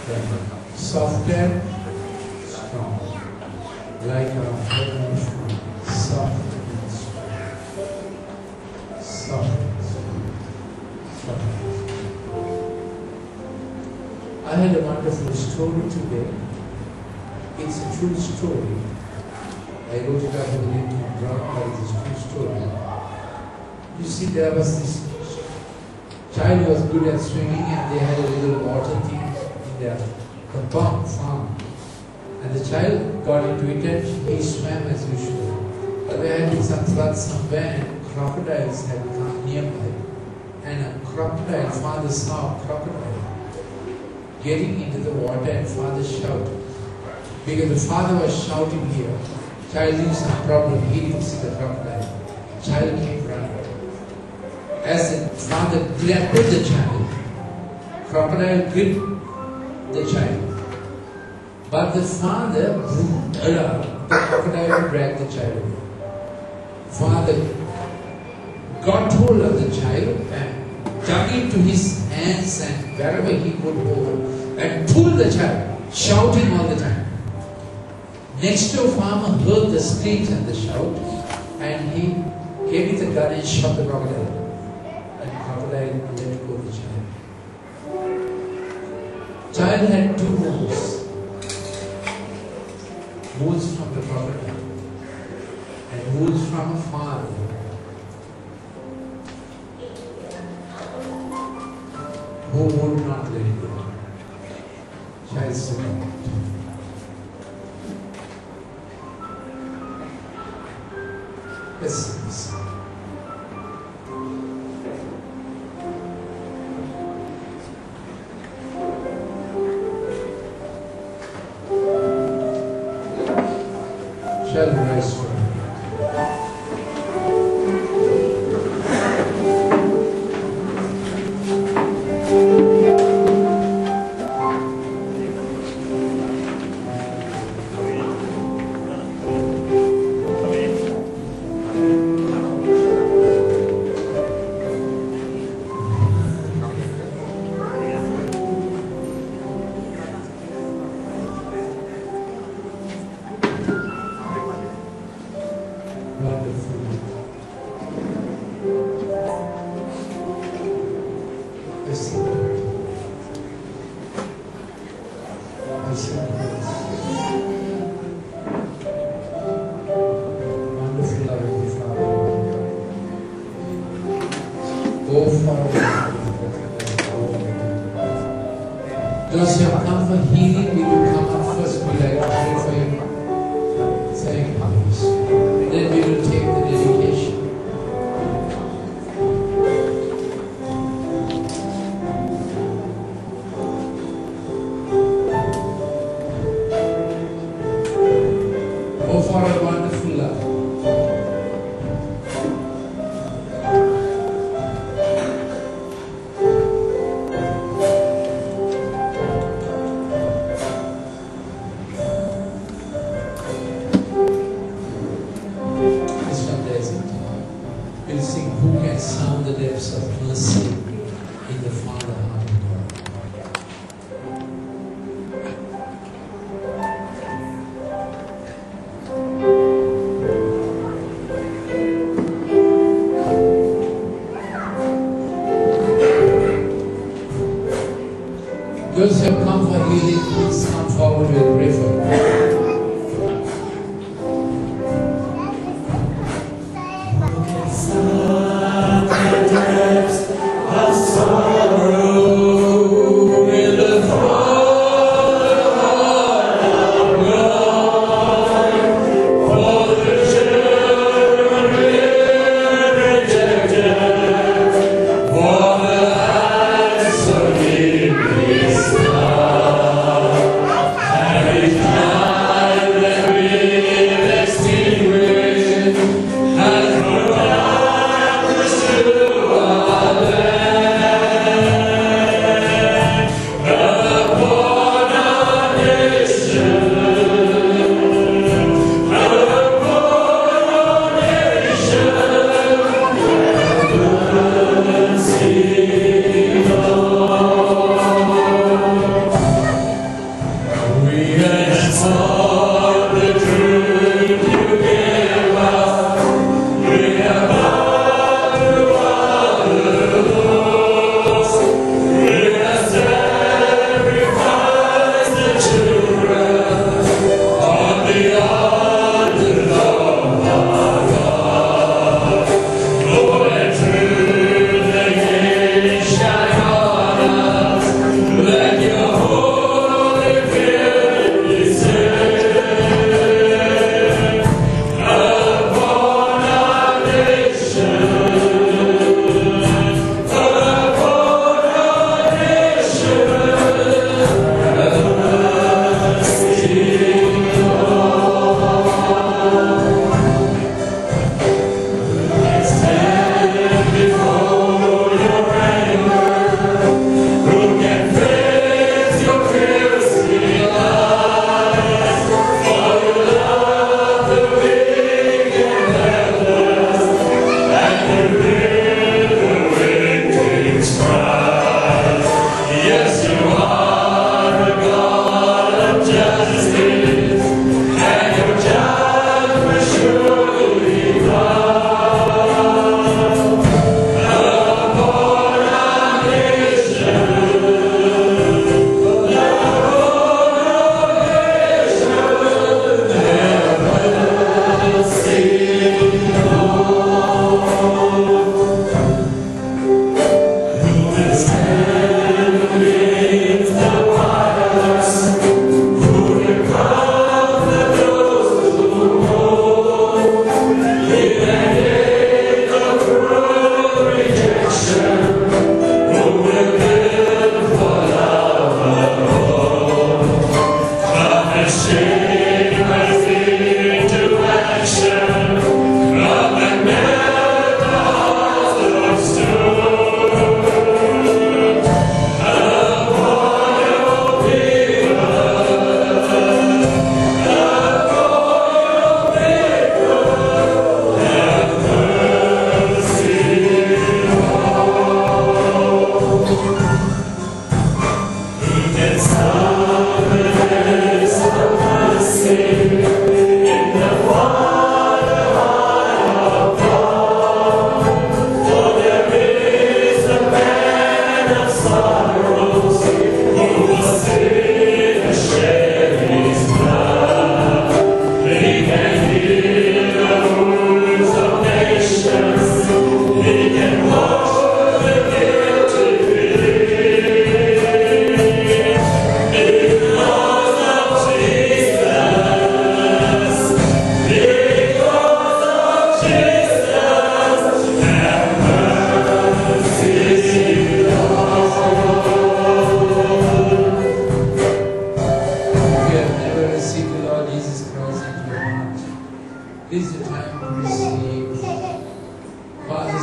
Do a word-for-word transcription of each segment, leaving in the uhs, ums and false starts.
Soft and strong, like our heavenly Father, soft and strong, soft and strong, soft and strong. I had a wonderful story today. It's a true story. I wrote it up in the name of Brown, but it's a true story. You see, there was this child who was good at swimming, and they had a little water thing in their compound farm. And the child got into it and he swam as usual. But there had been some floods somewhere, and crocodiles had come nearby. And a crocodile, father saw a crocodile getting into the water, and father shouted. Because the father was shouting here, child knew some problem, he didn't see the crocodile. Child came running. As the father grappled the child, crocodile gripped the child. But the father moved around, the crocodile dragged the child away. Father got hold of the child and dug into his hands and wherever he could hold and pulled the child, shouting all the time. Next door farmer heard the screams and the shout, and he gave it a gun and shot the crocodile. And the crocodile let go of the child. Child had two wounds. Wounds from the crocodile and wounds from a father who would not let it go. Child survived. Let's listen. Shall we rise for a minute? Those who have come for healing, we will come up first. We like to pray for you. Thank you, please. Then we will take the dedication. Oh, for a wonderful love. We'll sing, who can sound the depths of mercy in the Father heart of God. Those who have come for healing, please come forward, we'll pray for you. Extinguished, and for darkness to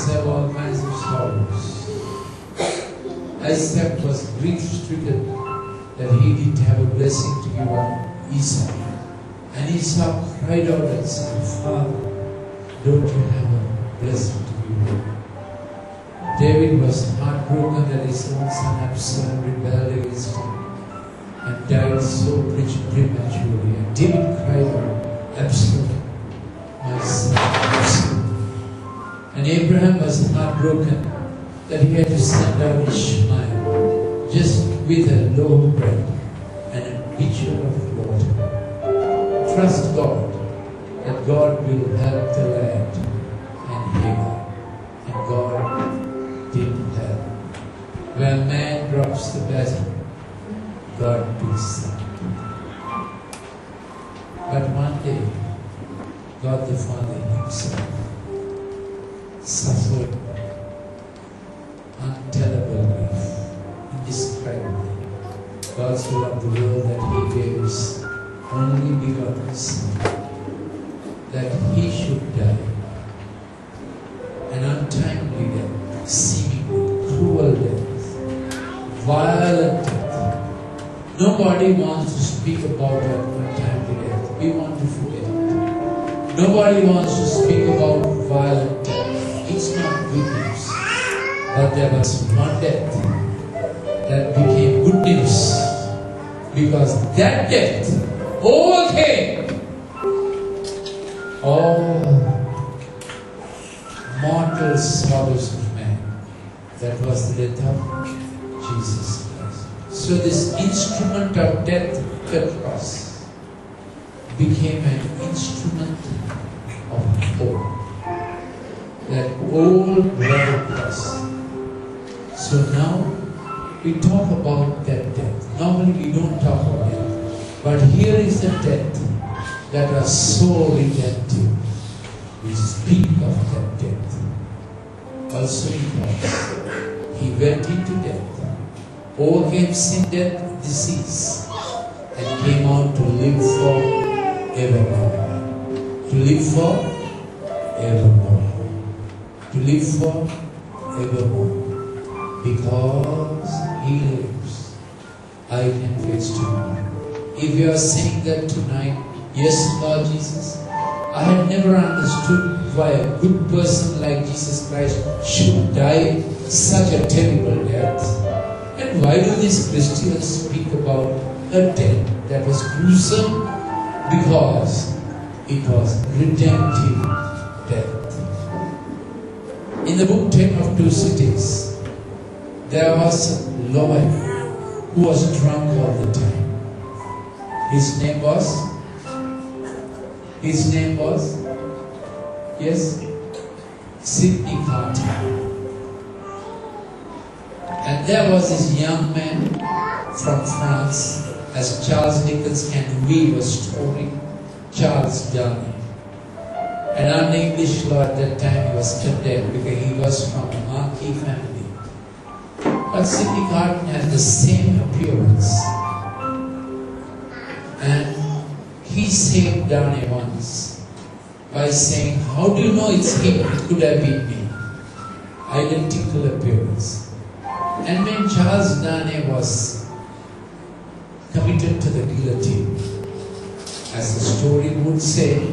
Christians have all kinds of sorrows. Isaac was grief-stricken that he didn't have a blessing to give on Esau. And Esau cried out and said, Father, don't you have a blessing to give me? David was heartbroken that his own son Absalom rebelled against him and died so prematurely. And David cried out, Absalom, my son, Absalom. And Abraham was heartbroken that he had to send out Ishmael just with a loaf of bread and a pitcher of water. Trust God that God will help the lad and Hagar. And God did help. When man drops the battle, God picks up. But one day, God the Father himself suffered untellable grief, indescribable. God so loved the world that he gave his only begotten Son, that he should die an untimely death, seemingly cruel death, violent death. Nobody wants to speak about that untimely death. We want to forget it. Nobody wants to speak about violent death. It's not good news. But there was one death that became good news, because that death overcame all mortal sorrows of man. That was the death of Jesus Christ. So this instrument of death, the cross, became an instrument of hope. That old blood cross. So now we talk about that death. Normally we don't talk about it. But here is a death that was so redemptive. We speak of that death. Also because he went into death, overcame sin, death, disease, and came out to live for evermore. To live for evermore. To live for evermore. Because he lives, I can face tomorrow. If you are saying that tonight, yes, Lord Jesus, I had never understood why a good person like Jesus Christ should die such a terrible death. And why do these Christians speak about a death that was gruesome? Because it was redemptive death. In the book ten of Two Cities, there was a lawyer who was drunk all the time. His name was, his name was, yes, Sidney Carter. And there was this young man from France, as Charles Dickens can weave a story, Charles Darnay. An un-English lawyer at that time, he was condemned because he was from a Marquis family. But Sidney Carton had the same appearance. And he saved Darnay once by saying, how do you know it's him? It could have been me. Identical appearance. And when Charles Darnay was committed to the guillotine, as the story would say,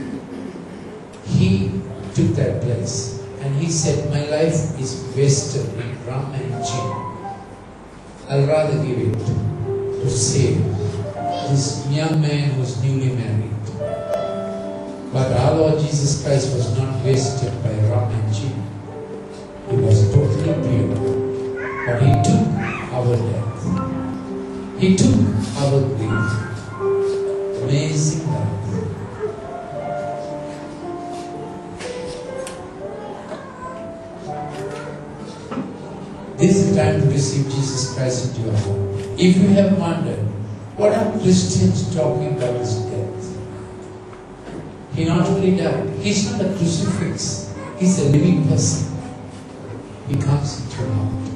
he took that place. And he said, my life is wasted in rum and gin. I'll rather give it to save this young man who was newly married. But our Lord Jesus Christ was not wasted by rum and gin. He was totally pure. But he took our death. He took our grief. Amazing love. This is the time to receive Jesus Christ into your home. If you have wondered, what are Christians talking about his death? He not only died, he's not a crucifix, he's a living person. He comes into your heart.